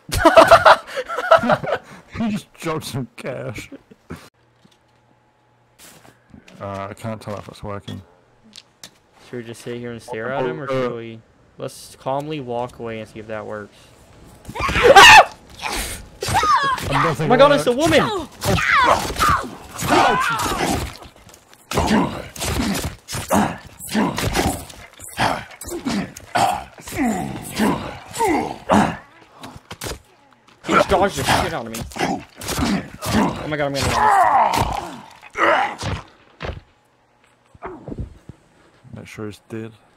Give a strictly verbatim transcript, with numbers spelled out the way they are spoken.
He just dropped some cash. Uh, I can't tell if it's working. Should we just sit here and stare at him, or should we... Let's calmly walk away and see if that works. Oh my god, it's a woman! He just dodged the shit out of me. Oh my god, I'm gonna die. Make sure he's dead.